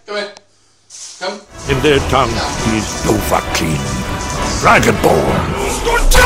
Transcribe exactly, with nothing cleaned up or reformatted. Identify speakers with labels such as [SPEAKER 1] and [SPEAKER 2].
[SPEAKER 1] Come here. Come.
[SPEAKER 2] In their tongue, he's Dovahkiin, Dragonborn.